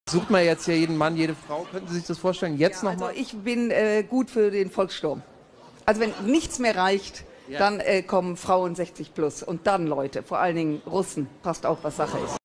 Sucht man jetzt hier jeden Mann, jede Frau? Könnten Sie sich das vorstellen? Jetzt Ja, nochmal? also ich bin gut für den Volkssturm. Also wenn nichts mehr reicht, Ja. dann kommen Frauen 60 plus. Und dann Leute, vor allen Dingen Russen, passt auch, was Sache ist.